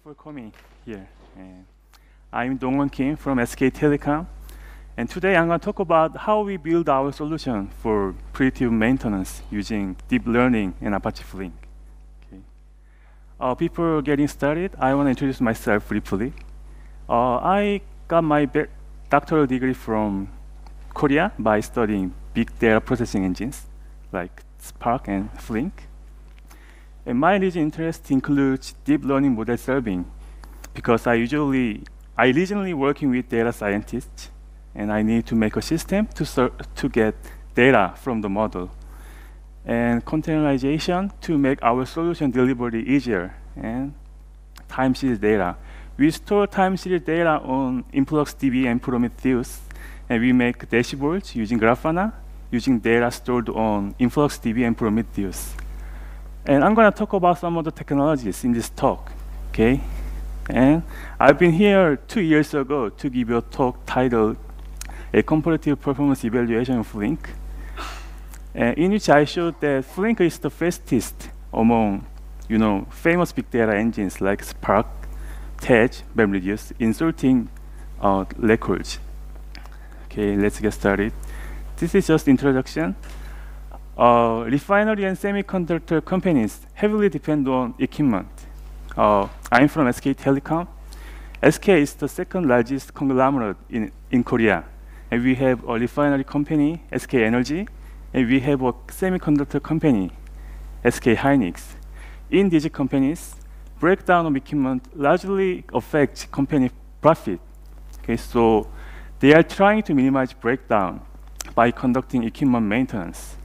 for coming here. I'm Dongwon Kim from SK Telecom, and today I'm going to talk about how we build our solution for predictive maintenance using deep learning and Apache Flink. Before getting started, I want to introduce myself briefly. I got my doctoral degree from Korea by studying big data processing engines like Spark and Flink. And my recent interest includes deep learning model solving because I originally working with data scientists, and I need to make a system to get data from the model, and containerization to make our solution delivery easier, and time series data. We store time series data on InfluxDB and Prometheus, and we make dashboards using Grafana, using data stored on InfluxDB and Prometheus. And I'm going to talk about some of the technologies in this talk, okay? And I've been here 2 years ago to give you a talk titled A Comparative Performance Evaluation of Flink, in which I showed that Flink is the fastest among, famous big data engines like Spark, Tej, MapReduce in sorting records. Okay, let's get started. This is just introduction. Refinery and semiconductor companies heavily depend on equipment. I'm from SK Telecom. SK is the second largest conglomerate in Korea. And we have a refinery company, SK Energy, and we have a semiconductor company, SK Hynix. In these companies, breakdown of equipment largely affects company profit. Okay, so they are trying to minimize breakdown by conducting equipment maintenance.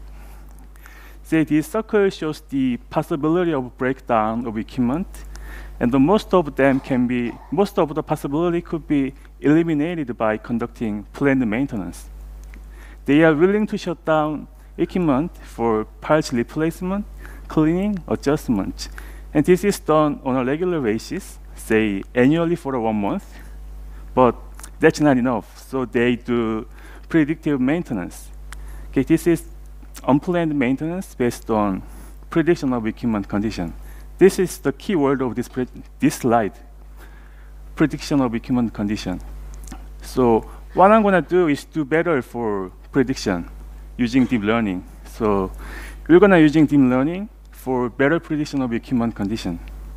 So this circle shows the possibility of breakdown of equipment, and most of the possibility could be eliminated by conducting planned maintenance. They are willing to shut down equipment for parts replacement, cleaning, adjustment, and this is done on a regular basis, say annually for 1 month, but that's not enough, so they do predictive maintenance. Okay, this is unplanned maintenance based on prediction of equipment condition. This is the key word of this slide, prediction of equipment condition. So what I'm going to do is do better for prediction using deep learning. So we're going to using deep learning for better prediction of equipment condition.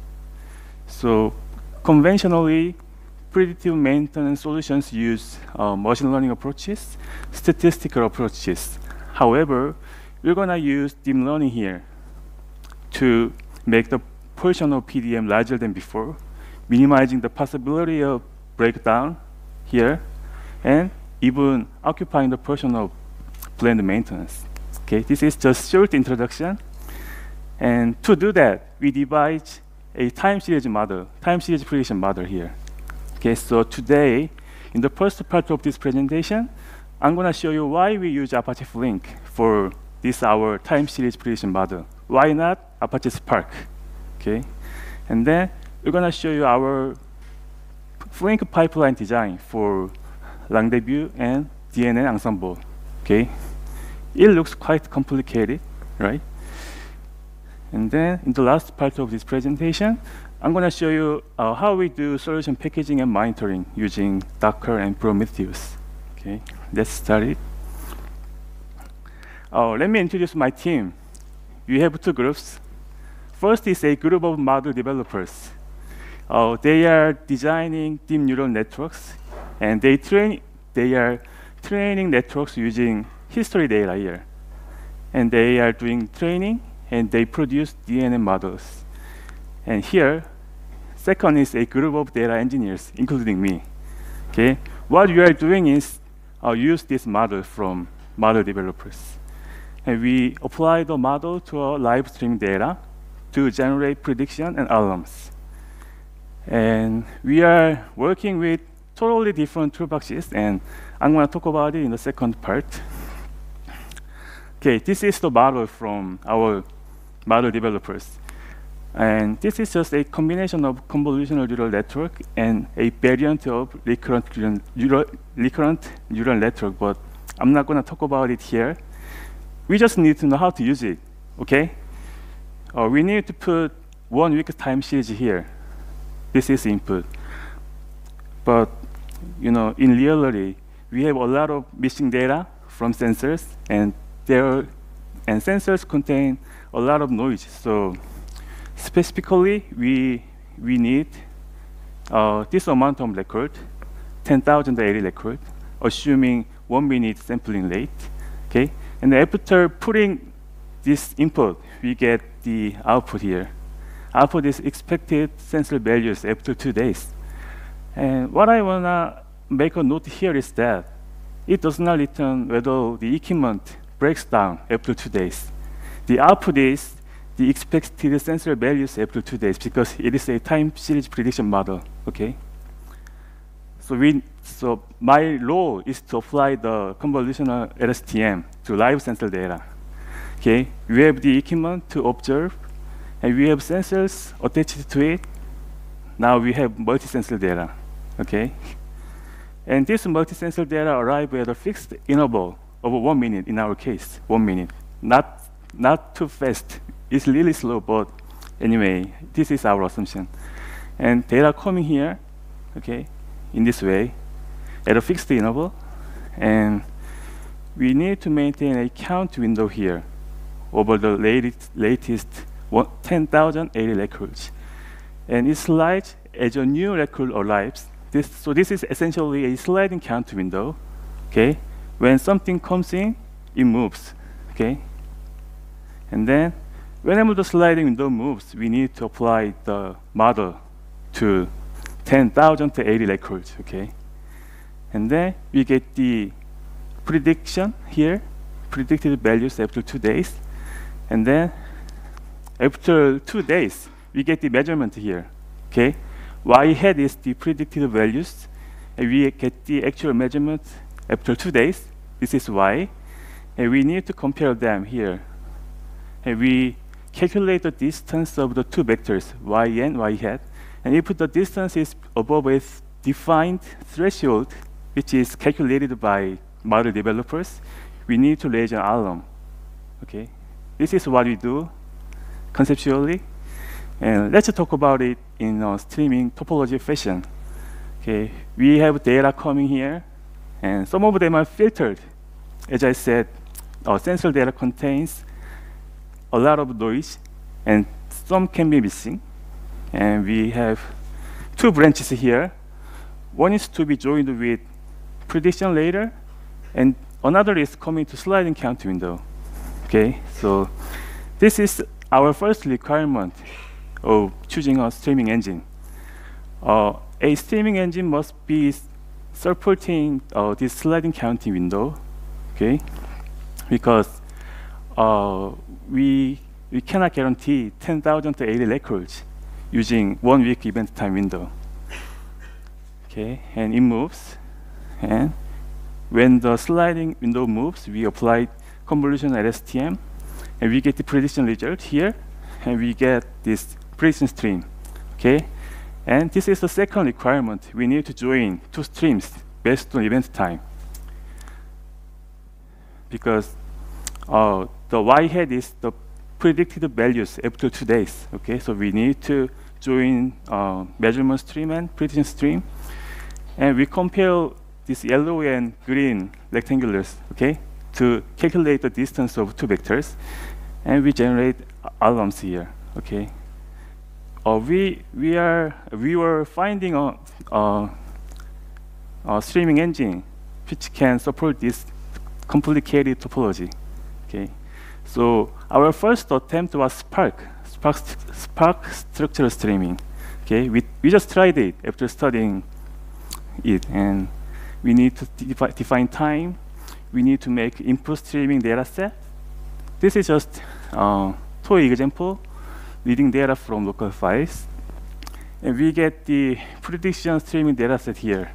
So conventionally, predictive maintenance solutions use machine learning approaches, statistical approaches. However, we're going to use deep learning here to make the portion of PDM larger than before, minimizing the possibility of breakdown here, and even occupying the portion of planned maintenance. Okay, this is just short introduction. And to do that, we devise a time series prediction model here. Okay, so today, in the first part of this presentation, I'm going to show you why we use Apache Flink for this our time series prediction model. Why not Apache Spark? Okay, and then we're going to show you our Flink pipeline design for Rendezvous and DNN ensemble. Okay, it looks quite complicated, right? And then in the last part of this presentation, I'm going to show you how we do solution packaging and monitoring using Docker and Prometheus. Okay, let's start it. Let me introduce my team. We have 2 groups. First is a group of model developers. They are designing deep neural networks, and they are training networks using history data here. And they are doing training, and they produce DNA models. And here, second is a group of data engineers, including me. Okay, what we are doing is use this model from model developers. And we apply the model to our live stream data to generate prediction and alarms. And we are working with totally different toolboxes, and I'm going to talk about it in the second part. Okay, this is the model from our model developers. And this is just a combination of convolutional neural network and a variant of recurrent neural network, but I'm not going to talk about it here. We just need to know how to use it, okay? We need to put 1 week time series here. This is input. But in reality, we have a lot of missing data from sensors, and sensors contain a lot of noise. So specifically, we need this amount of record, 10,080 record, assuming 1 minute sampling rate. Okay, and after putting this input, we get the output here. Output is expected sensor values after 2 days. And what I wanna make a note here is that it does not return whether the equipment breaks down after 2 days. The output is the expected sensor values after 2 days because it is a time series prediction model. Okay. So my role is to apply the convolutional LSTM to live sensor data. Okay, we have the equipment to observe, and we have sensors attached to it. Now we have multi-sensor data. Okay, and this multi-sensor data arrive at a fixed interval of 1 minute in our case, 1 minute. Not too fast. It's really slow, but anyway, this is our assumption. And data coming here, okay, in this way, at a fixed interval, and we need to maintain a count window here over the latest 10,080 records. And it slides as a new record arrives. So this is essentially a sliding count window. Okay, when something comes in, it moves. Okay, and then whenever the sliding window moves, we need to apply the model to 10,080 records. Okay, and then we get the prediction here, predicted values after 2 days, and then after 2 days, we get the measurement here. Okay, y hat is the predicted values, and we get the actual measurement after 2 days. This is y, and we need to compare them here. And we calculate the distance of the two vectors, y and y hat. And if the distance is above a defined threshold, which is calculated by model developers, we need to raise an alarm. Okay, this is what we do conceptually. And let's talk about it in a streaming topology fashion. Okay, we have data coming here, and some of them are filtered. As I said, sensor data contains a lot of noise, and some can be missing. And we have two branches here. One is to be joined with prediction later, and another is coming to sliding count window. Okay, so this is our first requirement of choosing a streaming engine. A streaming engine must be supporting this sliding counting window. Okay, because we cannot guarantee 10,080 records using 1 week event time window. Okay, and it moves, and when the sliding window moves, we apply convolutional LSTM, and we get the prediction result here, and we get this prediction stream. Okay, and this is the second requirement. We need to join two streams based on event time, because the y hat is the predicted values after 2 days. Okay, so we need to join measurement stream and prediction stream, and we compare this yellow and green rectangulars, okay, to calculate the distance of two vectors, and we generate alarms here. Okay, we were finding a streaming engine which can support this complicated topology. Okay, so our first attempt was Spark structural streaming. Okay, we just tried it after studying it, and we need to define time. We need to make input streaming data set. This is just toy example, reading data from local files, and we get the prediction streaming data set here.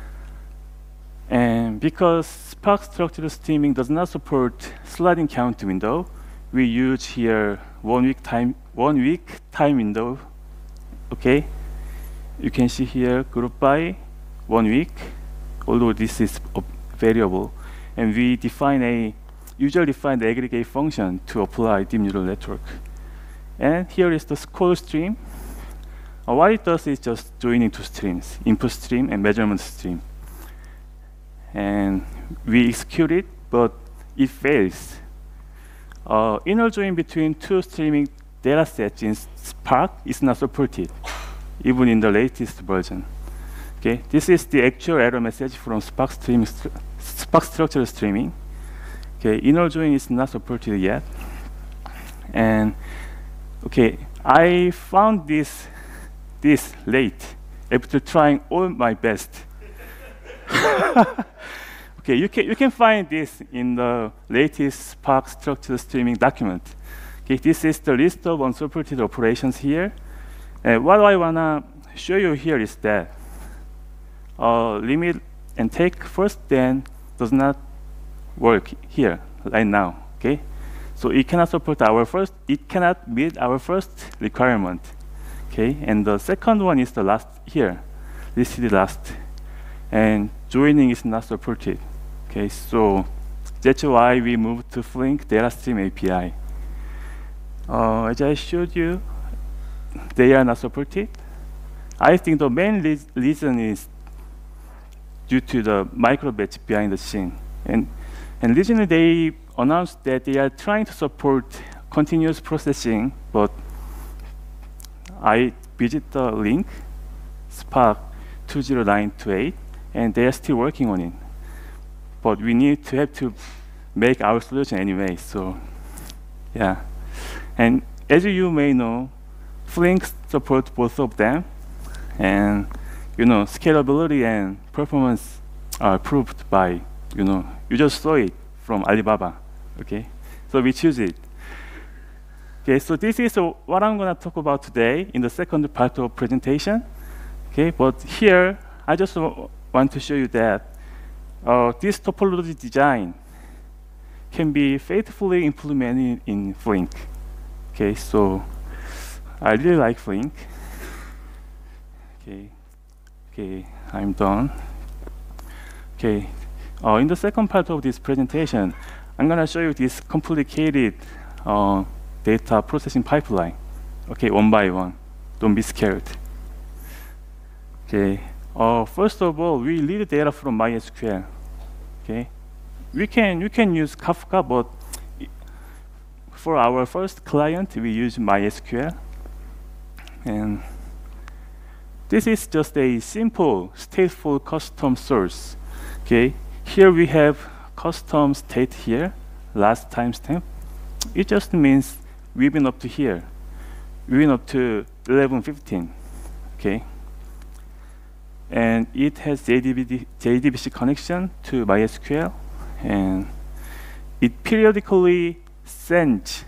And because Spark structural streaming does not support sliding count window, we use here 1 week time window. Okay, you can see here group by 1 week, although this is a variable, and we define a user-defined aggregate function to apply deep neural network. And here is the call stream. What it does is just joining two streams, input stream and measurement stream. And we execute it, but it fails. Inner join between two streaming data sets in Spark is not supported, even in the latest version. Okay, this is the actual error message from Spark structured streaming. Okay, inner join is not supported yet. And okay, I found this late after trying all my best. Okay, you can find this in the latest Spark structured streaming document. Okay, this is the list of unsupported operations here. What I wanna show you here is that limit and take first then does not work here right now. Okay, so it cannot support it cannot meet our first requirement. Okay, and the second one is the last here, listed last, and joining is not supported. Okay, so that's why we moved to Flink Data Stream API. As I showed you, they are not supported. I think the main reason is due to the microbatch behind the scene. And recently they announced that they are trying to support continuous processing, but I visit the link, Spark 20928, and they are still working on it. But we have to make our solution anyway, so yeah. And as you may know, Flink supports both of them, and scalability and performance are proved by, you just saw it from Alibaba. Okay, so we choose it. Okay, so this is what I'm gonna talk about today in the second part of presentation. Okay, but here I just want to show you that this topology design can be faithfully implemented in Flink. Okay, so I really like Flink. Okay, I'm done. Okay, in the second part of this presentation, I'm gonna show you this complicated data processing pipeline. Okay, one by one. Don't be scared. Okay. First of all, we read data from MySQL. Okay. We can use Kafka, but for our first client, we use MySQL. And this is just a simple stateful custom source. Okay. Here we have custom state here, last timestamp. It just means we've been up to here. We've been up to 11:15. Okay. And it has JDBC connection to MySQL, and it periodically sends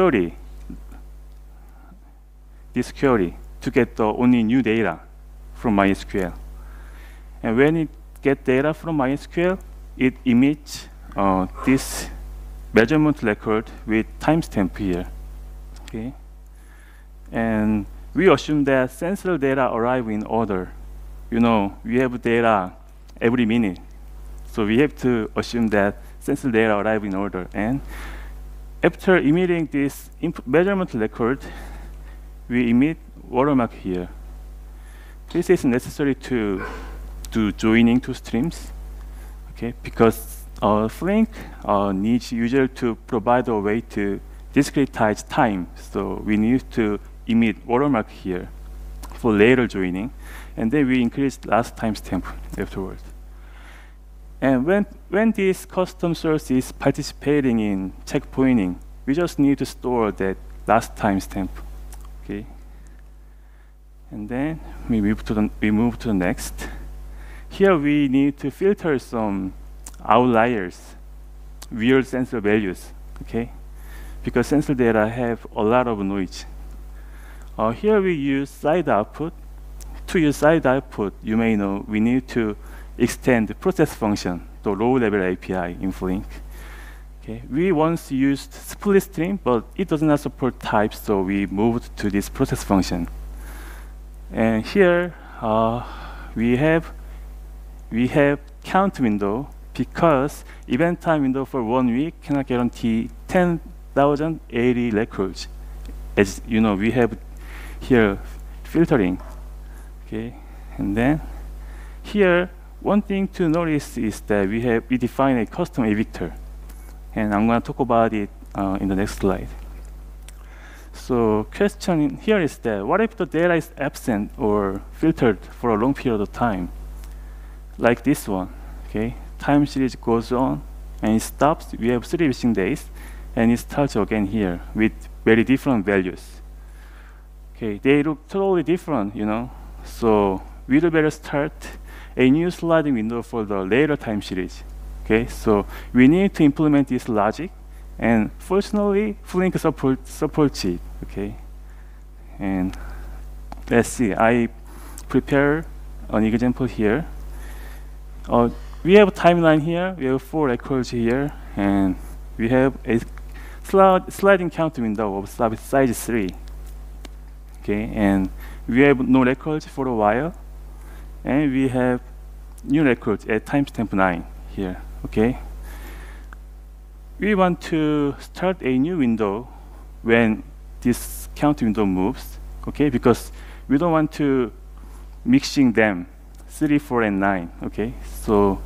this query to get the only new data from MySQL. And when it gets data from MySQL, it emits this measurement record with timestamp here. Okay, and we assume that sensor data arrive in order. We have data every minute, so we have to assume that sensor data arrive in order. And after emitting this measurement record, we emit watermark here. This is necessary to do joining two streams. Okay, because Flink needs user to provide a way to discretize time, so we need to emit watermark here for later joining, and then we increase last timestamp afterwards. And when this custom source is participating in checkpointing, we just need to store that last timestamp. Okay, and then we move to the next. Here we need to filter some outliers, weird sensor values. Okay, because sensor data have a lot of noise. Here we use side output. To use side output, you may know we need to extend the process function, the low-level API in Flink. Okay, we once used split stream, but it does not support types, so we moved to this process function. And here we have count window, because event time window for 1 week cannot guarantee 10,080 records. As you know, we have here filtering. Okay, and then here one thing to notice is that we define a custom evictor, and I'm going to talk about it in the next slide. So question here is that what if the data is absent or filtered for a long period of time, like this one? Okay, time series goes on and it stops. We have 3 wishing days, and it starts again here with very different values. Okay, they look totally different, you know. So we'd better start a new sliding window for the later time series. Okay, so we need to implement this logic, and fortunately, Flink supports it. Okay, and let's see. I prepare an example here. We have a timeline here. We have 4 records here, and we have a sliding count window of size 3. Okay, and we have no records for a while, and we have new records at timestamp 9 here. Okay, we want to start a new window when this count window moves. Okay, because we don't want to mixing them 3, 4, and 9. Okay, so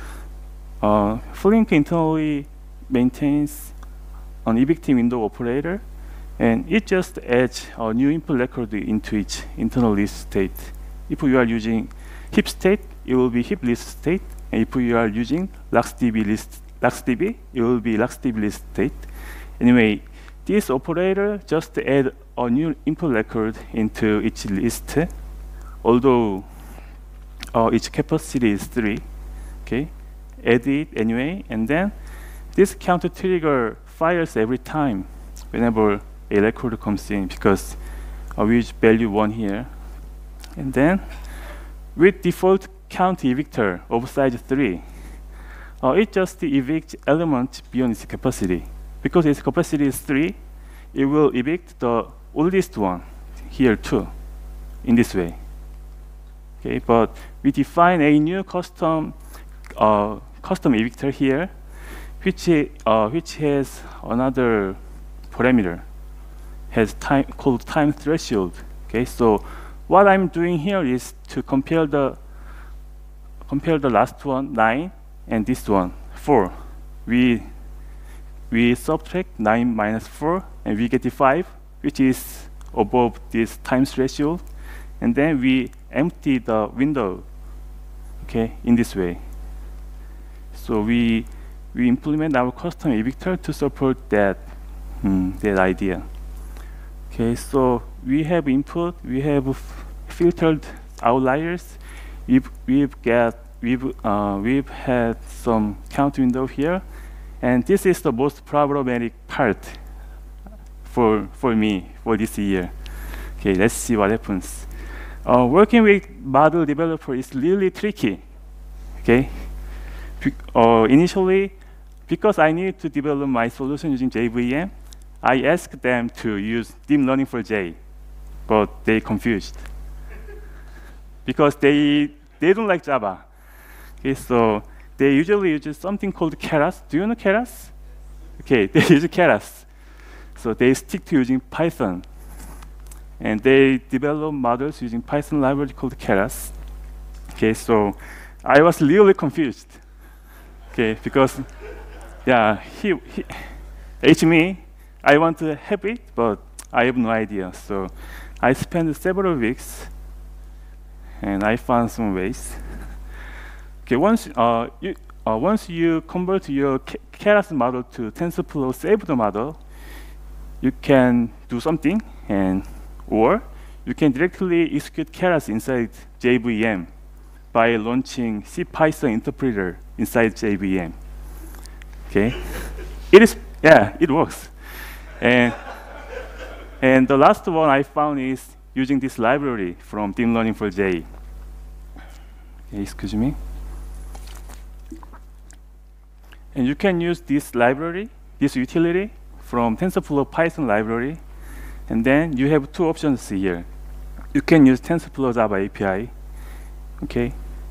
Flink internally maintains an evicting window operator, and it just adds a new input record into each internal list state. If you are using heap state, it will be heap list state, and if you are using LuxDB, it will be LuxDB list state. Anyway, this operator just add a new input record into each list, although its capacity is 3. Okay, add it anyway, and then this counter trigger fires every time whenever a record comes in, because we use value 1 here. And then with default count evictor of size 3, it just evicts element beyond its capacity. Because its capacity is 3, it will evict the oldest one here too, in this way. Okay, but we define a new custom evictor here, which has another parameter, has called time threshold. Okay, so what I'm doing here is to compare the last one 9 and this one 4. We subtract 9 minus 4, and we get the 5, which is above this time threshold, and then we empty the window. Okay, in this way. So we implement our custom evictor to support that idea. Okay, so we have input, we have filtered outliers. We've had some count window here, and this is the most problematic part for me for this year. Okay, let's see what happens. Working with model developer is really tricky. Okay, initially, because I need to develop my solution using JVM, I asked them to use deep learning for J, but they confused because they don't like Java. Okay, so they usually use something called Keras. Do you know Keras? Okay, they use Keras. So they stick to using Python, and they develop models using Python library called Keras. Okay, so I was really confused. Okay, because yeah, me, I want to have it, but I have no idea. So I spent several weeks, and I found some ways. Okay, once you convert your Keras model to TensorFlow saved model, you can do something, or you can directly execute Keras inside JVM by launching CPython interpreter inside JVM. Okay, it works. And the last one I found is using this library from Deep Learning for J. Okay, excuse me. And you can use this library, this utility from TensorFlow Python library, and then you have 2 options here. You can use TensorFlow Java API. Okay,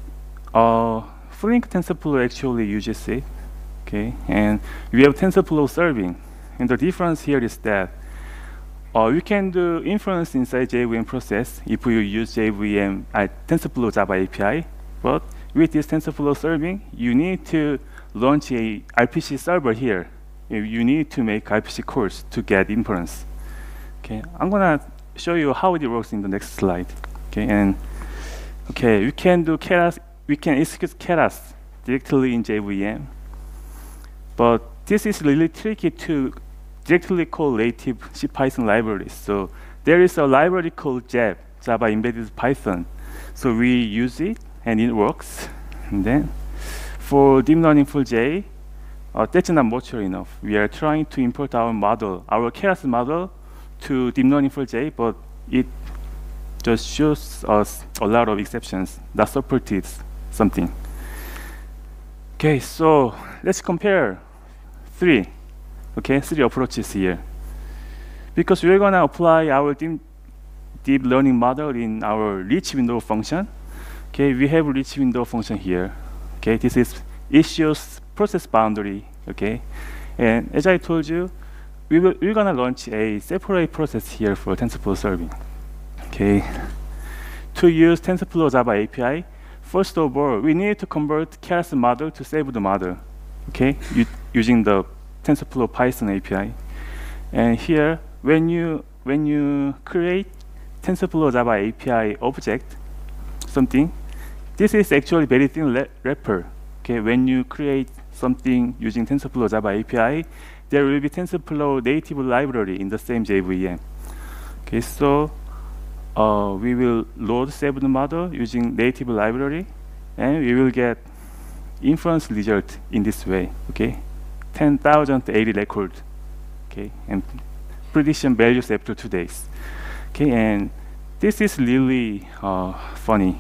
Flink TensorFlow actually uses it. Okay, and we have TensorFlow serving, and the difference here is that we can do inference inside JVM process if you use JVM TensorFlow Java API. But with this TensorFlow serving, you need to launch a RPC server here. You need to make RPC calls to get inference. Okay, I'm gonna show you how it works in the next slide. Okay, and okay, we can do Keras. We can execute Keras directly in JVM, but this is really tricky to directly call native C Python libraries. So there is a library called JEP, Java Embedded Python. So we use it and it works. And then for deep learning full J, that's not mature enough. We are trying to import our model, our Keras model, to deep learning full J, but it just shows us a lot of exceptions that supported something. Okay, so let's compare three approaches here. Because we're gonna apply our deep learning model in our reach window function. Okay, we have reach window function here. Okay, this is issues process boundary. Okay, and as I told you, we're gonna launch a separate process here for TensorFlow serving. Okay, to use TensorFlow Java API, first of all, we need to convert Keras model to save the model. Okay, using the TensorFlow Python API. And here, when you create TensorFlow Java API object, something, this is actually very thin wrapper. Okay, when you create something using TensorFlow Java API, there will be TensorFlow native library in the same JVM. Okay, so we will load saved model using native library, and we will get inference result in this way. Okay, 10,080 record. Okay, and prediction values after 2 days. Okay, and this is really funny.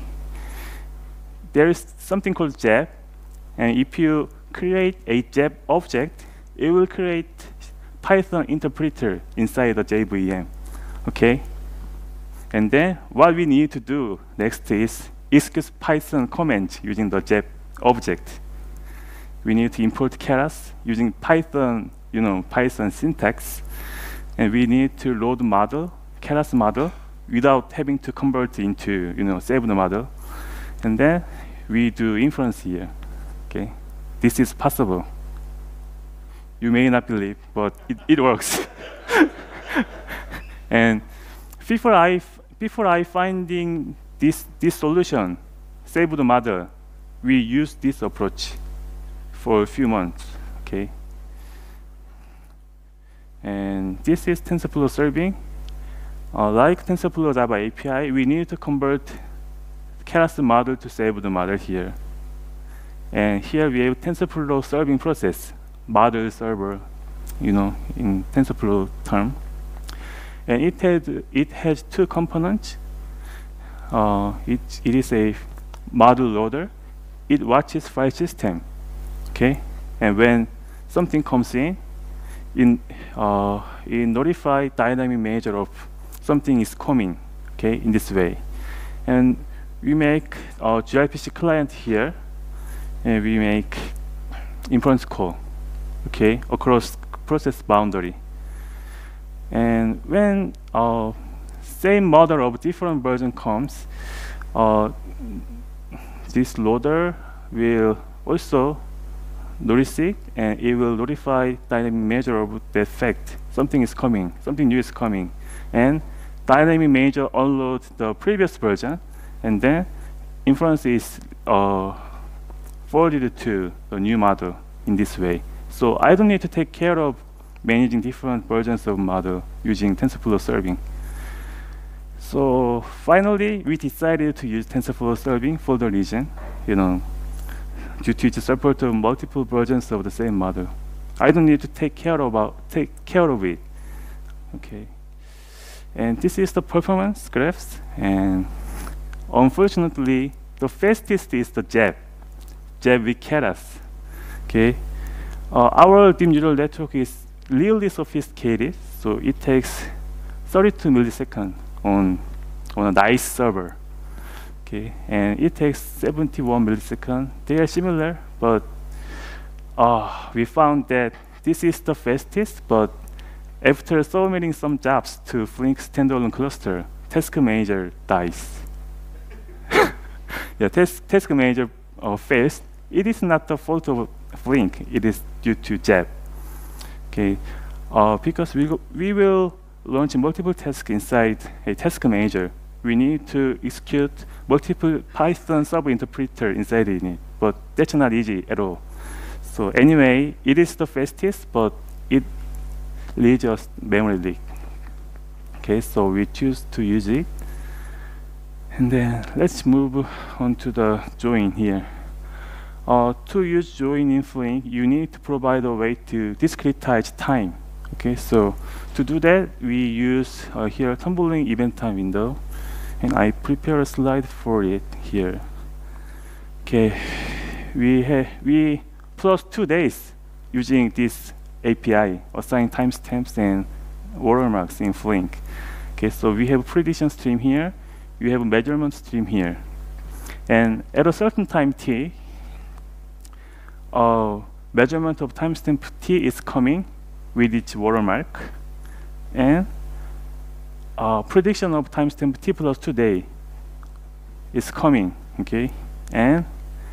There is something called JEP, and if you create a JEP object, it will create Python interpreter inside the JVM. Okay, and then what we need to do next is execute Python command using the JEP object. We need to import Keras using Python, Python syntax, and we need to load model, Keras model, without having to convert into, saved model, and then we do inference here. Okay, this is possible. You may not believe, but it works. And before I finding this solution, saved model, we use this approach for a few months. Okay, and this is TensorFlow serving. Like TensorFlow Java API, we need to convert Keras model to saved model here. And here we have TensorFlow serving process, model server, in TensorFlow term. And it has two components. It is a model loader. It watches file system. Okay, and when something comes in, it notify dynamic measure of something is coming. Okay, in this way, and we make a gRPC client here, and we make inference call. Okay, across process boundary. And when same model of different version comes, this loader will also notice it, and it will notify dynamic measure of the fact something is coming, something new is coming, and dynamic measure unload the previous version, and then inference is forwarded to the new model in this way. So I don't need to take care of managing different versions of model using TensorFlow serving. So finally, we decided to use TensorFlow serving for the reason, due to its support of multiple versions of the same model. I don't need to take care of it. Okay, and this is the performance graphs. And unfortunately, the fastest is the JEP with Keras. Okay, our deep neural network is really sophisticated, so it takes 32 milliseconds on a nice server. Okay, and it takes 71 milliseconds. They are similar, but we found that this is the fastest, but after submitting some jobs to Flink standalone cluster, task manager dies. Yeah, task manager fails. It is not the fault of Flink. It is due to JEP. Okay, because we will launch multiple tasks inside a task manager. We need to execute multiple Python server interpreter inside it, but that's not easy at all. So anyway, it is the fastest, but it leads us memory leak. Okay, so we choose to use it. And then let's move on to the join here. To use join in Flink, you need to provide a way to discretize time. Okay, so to do that, we use here tumbling event time window, and I prepare a slide for it here. Okay, we plus 2 days using this API, assign timestamps and watermarks in Flink. Okay, so we have prediction stream here, we have a measurement stream here, and at a certain time t, measurement of timestamp t is coming with its watermark, and prediction of timestamp t plus 2 day is coming. Okay, and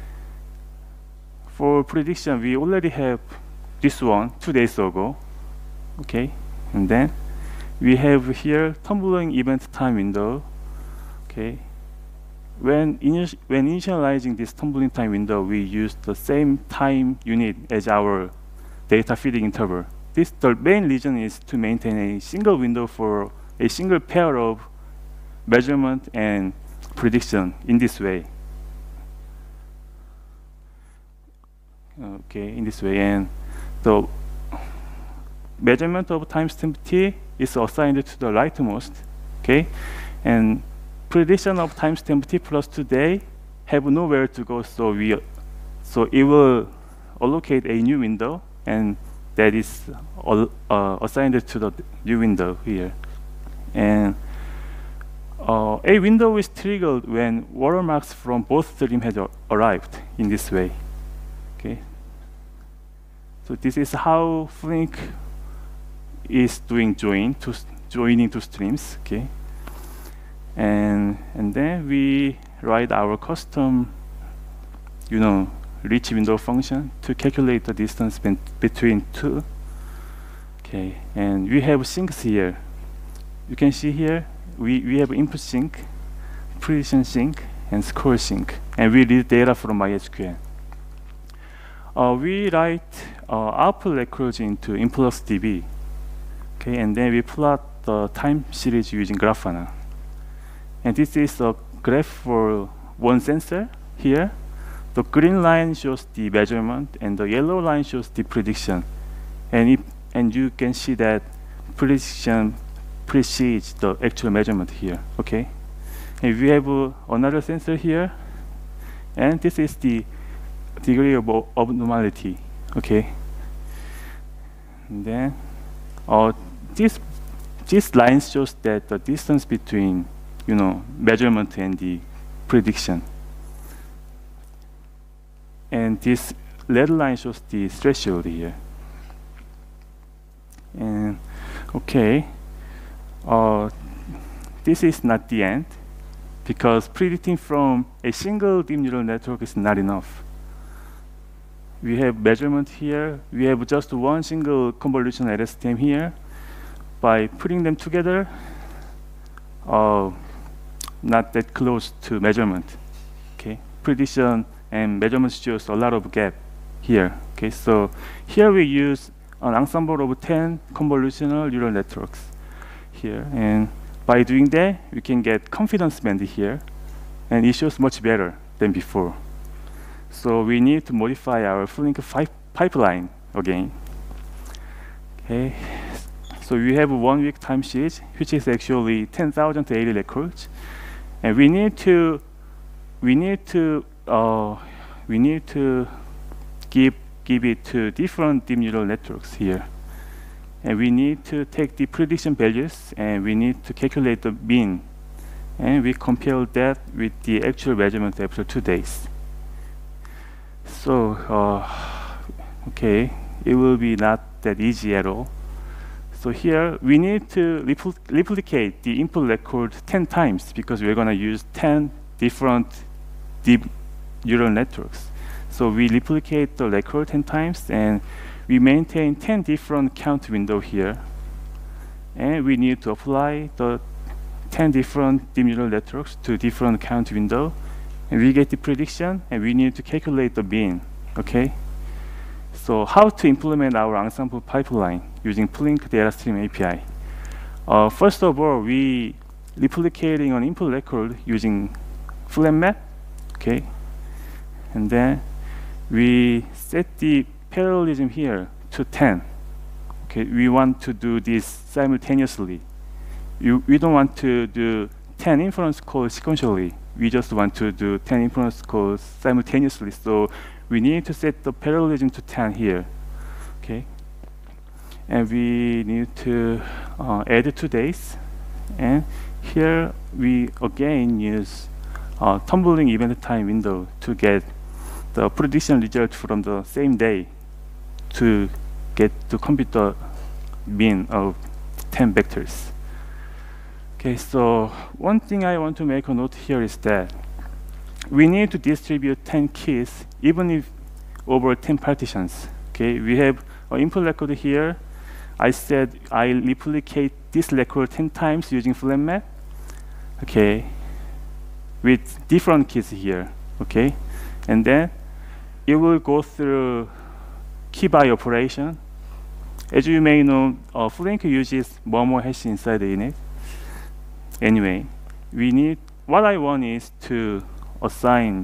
for prediction, we already have this one 2 days ago. Okay, and then we have here tumbling event time window. Okay, when initializing this tumbling time window, we use the same time unit as our data feeding interval. The main reason is to maintain a single window for a single pair of measurement and prediction in this way. Okay, in this way, and the measurement of timestamp t is assigned to the rightmost. Okay, and prediction of timestamp t plus 2 day have nowhere to go, so it will allocate a new window, and that is assigned to the new window here. And a window is triggered when watermarks from both streams have arrived in this way. Okay, so this is how Flink is doing joining two streams. Okay, and then we write our custom, reach window function to calculate the distance between two. Okay, and we have sinks here. You can see here we have input sink, prediction sink, and score sink, and we read data from MySQL. We write output records into InfluxDB. Okay, and then we plot the time series using Grafana. And this is a graph for one sensor here. The green line shows the measurement, and the yellow line shows the prediction. And you can see that prediction precedes the actual measurement here. Okay, and we have another sensor here, and this is the degree of abnormality. Okay, and then this line shows that the distance between measurement and the prediction, and this red line shows the threshold here. And okay, this is not the end, because predicting from a single deep neural network is not enough. We have measurement here. We have just one single convolution LSTM here. By putting them together, not that close to measurement. Okay, prediction and measurement shows a lot of gap here. Okay, so here we use an ensemble of 10 convolutional neural networks here, and by doing that, we can get confidence band here, and it shows much better than before. So we need to modify our Flink pipeline again. Okay, so we have 1 week time series, which is actually 10,080 records, and we need to give it to different deep neural networks here, and we need to take the prediction values, and we need to calculate the mean, and we compare that with the actual measurement after 2 days. So okay, it will be not that easy at all. So here we need to replicate the input record 10 times because we're going to use 10 different deep neural networks. So we replicate the record 10 times and we maintain 10 different count window here. And we need to apply the 10 different deep neural networks to different count window. And we get the prediction and we need to calculate the mean, okay? So how to implement our ensemble pipeline using Flink data stream API? First of all, we replicating an input record using FlatMap, okay? And then we set the parallelism here to 10. Okay, we want to do this simultaneously. We don't want to do 10 inference calls sequentially. We just want to do 10 inference calls simultaneously. So we need to set the parallelism to 10 here. Okay, and we need to add 2 days. And here we again use tumbling event time window to get the prediction result from the same day to get to compute the mean of 10 vectors. Okay, so one thing I want to make a note here is that we need to distribute 10 keys even if over 10 partitions. Okay, we have an input record here. I said I replicate this record 10 times using FlatMap. Okay, with different keys here. Okay, and then it will go through key by operation. As you may know, Flink uses more hash inside the init. Anyway, what I want is to assign,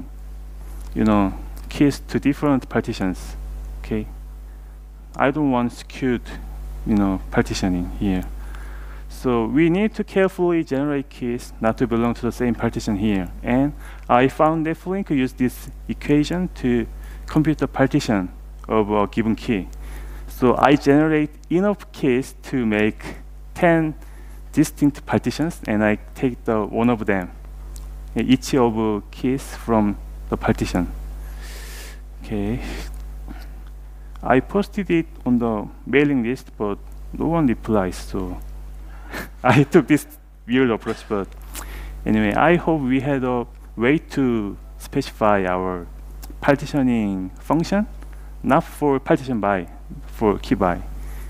keys to different partitions. Okay, I don't want skewed, partitioning here. So we need to carefully generate keys not to belong to the same partition here. And I found that Flink used this equation to compute the partition of a given key. So I generate enough keys to make 10 distinct partitions, and I take the one of them, each of keys from the partition. Okay, I posted it on the mailing list, but no one replies. So I took this weird approach, but anyway, I hope we had a way to specify our partitioning function, not for partition by, for key by.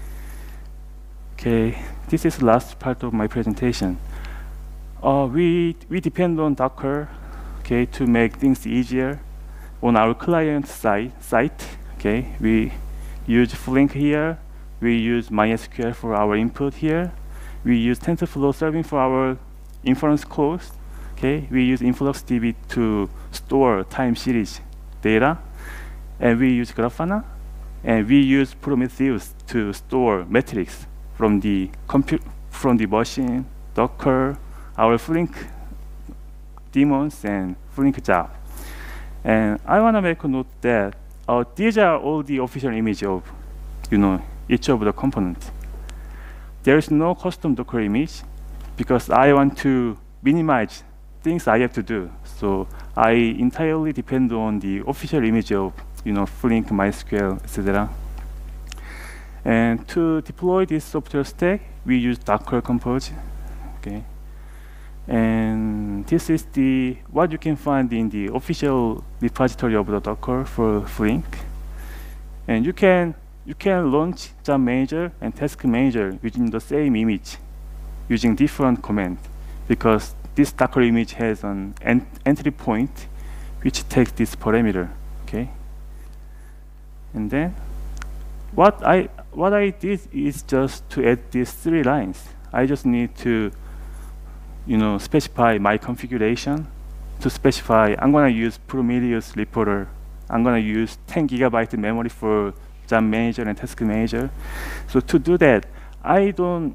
Okay, this is the last part of my presentation. We depend on Docker, okay, to make things easier on our client site. Okay, we use Flink here. We use MySQL for our input here. We use TensorFlow serving for our inference calls. Okay, we use InfluxDB to store time series data, and we use Grafana, and we use Prometheus to store metrics from the machine, Docker, our Flink daemons, and Flink job. And I want to make a note that these are all the official image of, each of the components. There is no custom Docker image because I want to minimize things I have to do. So I entirely depend on the official image of, Flink, MySQL, etc. And to deploy this software stack, we use Docker Compose. Okay, and this is what you can find in the official repository of the Docker for Flink. And you can launch job manager and task manager using the same image, using different command, because this Docker image has an entry point which takes this parameter. Okay, and then what I did is just to add these 3 lines. I just need to, specify my configuration. To specify, I'm gonna use Prometheus reporter. I'm gonna use 10 GB memory for job manager and task manager. So to do that, I don't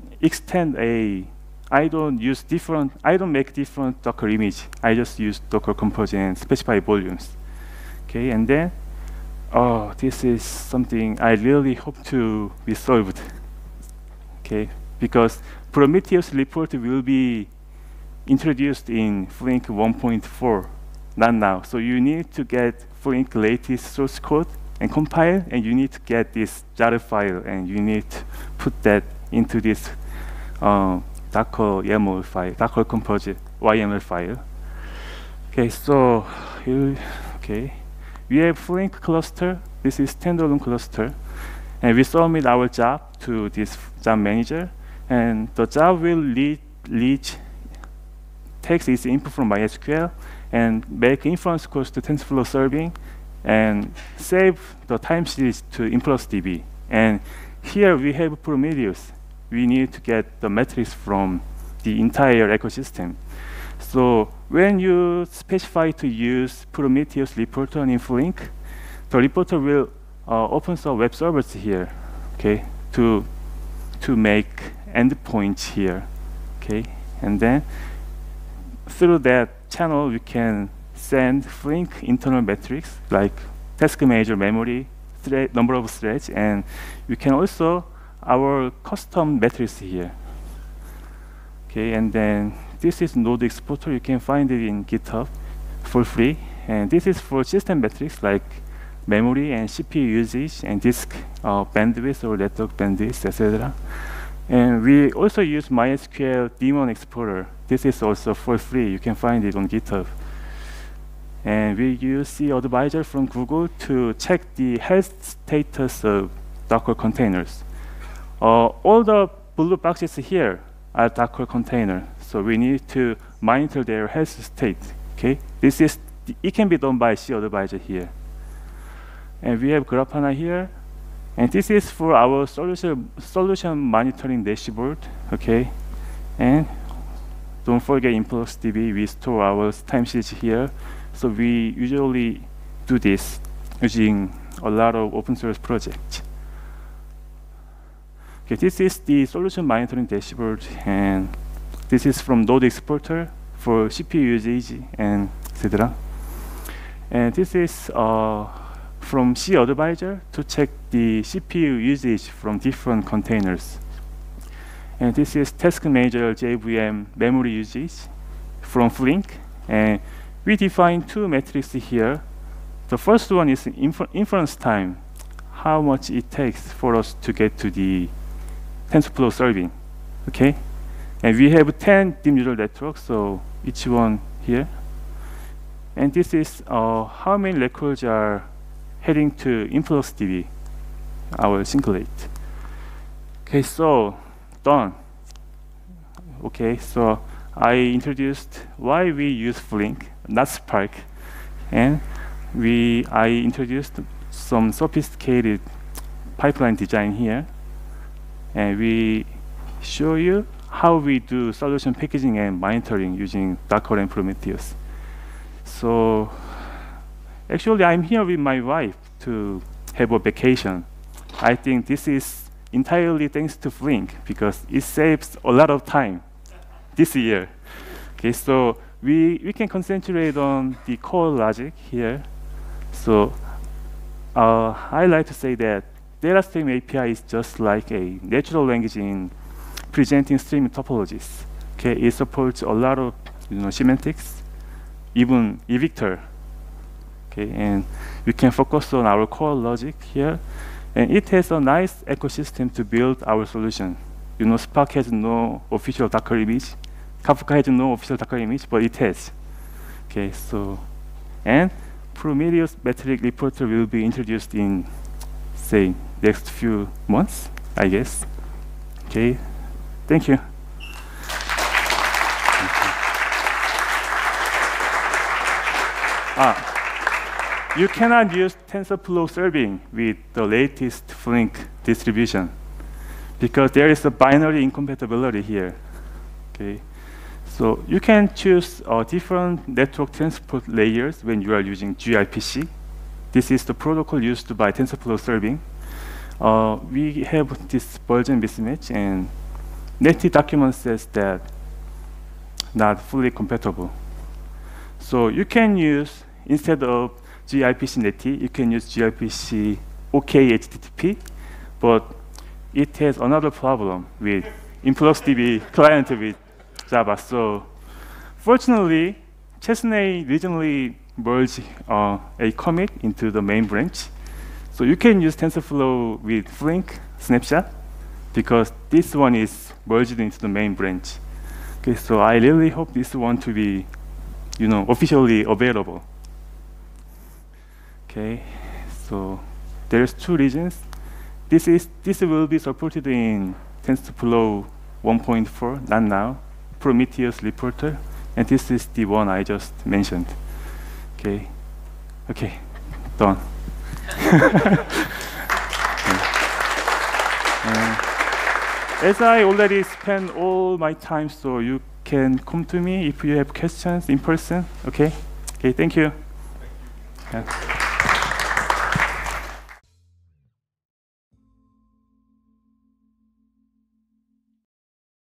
make different Docker image. I just use Docker Compose and specify volumes. Okay, and then this is something I really hope to be solved. Okay, because Prometheus report will be introduced in Flink 1.4, not now. So you need to get Flink latest source code and compile, and you need to get this jar file, and you need to put that into this Docker YAML file, Docker composite YML file. Okay, so we have Flink cluster. This is standalone cluster, and we submit our job to this job manager, and the job will takes its input from MySQL and make inference calls to TensorFlow serving and save the time series to InfluxDB. And here we have Prometheus. We need to get the metrics from the entire ecosystem. So when you specify to use Prometheus reporter in Flink, the reporter will open some web servers here, okay, to make endpoints here, okay, and then through that channel we can send Flink internal metrics like task manager memory, number of threads, and we can also our custom metrics here. Okay, and then this is node exporter. You can find it in GitHub for free. And this is for system metrics like memory and CPU usage and disk bandwidth or network bandwidth, etc. And we also use MySQL daemon exporter. This is also for free. You can find it on GitHub. And we use cAdvisor from Google to check the health status of Docker containers. All the blue boxes here are Docker container, so we need to monitor their health state. Okay, it can be done by cAdvisor here. And we have Grafana here, and this is for our solution monitoring dashboard. Okay, and don't forget InfluxDB. We store our time series here, so we usually do this using a lot of open source projects. Okay, this is the solution monitoring dashboard, and this is from Node Exporter for CPU usage and etc. And this is from cAdvisor to check the CPU usage from different containers. And this is Task Manager JVM memory usage from Flink. And we define two metrics here. The first one is inference time, how much it takes for us to get to the TensorFlow serving, okay? And we have 10 deep neural networks, so each one here. And this is how many records are heading to InfluxDB, our singlet. Okay, so done. Okay, so I introduced why we use Flink, not Spark, and I introduced some sophisticated pipeline design here. And we show you how we do solution packaging and monitoring using Docker and Prometheus. So actually, I'm here with my wife to have a vacation. I think this is entirely thanks to Flink because it saves a lot of time this year. Okay, so we can concentrate on the core logic here. So I like to say that DataStream API is just like a natural language in presenting stream topologies. Okay, it supports a lot of semantics, even evictor. Okay, and we can focus on our core logic here, and it has a nice ecosystem to build our solution. Spark has no official Docker image, Kafka has no official Docker image, but it has. Okay, so and Prometheus metric reporter will be introduced in, say, next few months, I guess. Okay, thank you. You cannot use TensorFlow serving with the latest Flink distribution because there is a binary incompatibility here. Okay, so you can choose different network transport layers when you are using gRPC. This is the protocol used by TensorFlow serving. We have this version mismatch, and Netty document says that not fully compatible. So you can use, instead of gRPC Netty, you can use gRPC OK HTTP, but it has another problem with InfluxDB client with Java. So fortunately, Chesney recently merged a commit into the main branch. So you can use TensorFlow with Flink snapshot because this one is merged into the main branch. Okay, so I really hope this one to be, officially available. Okay, so there's two regions. This will be supported in TensorFlow 1.4, not now, Prometheus Reporter, and this is the one I just mentioned. Okay, done. As I already spent all my time, so you can come to me if you have questions in person. Okay, thank you. Yeah.